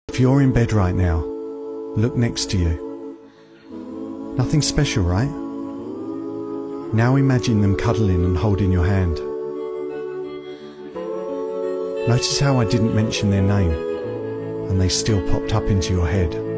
If you're in bed right now, look next to you. Nothing special, right? Now imagine them cuddling and holding your hand. Notice how I didn't mention their name, and they still popped up into your head.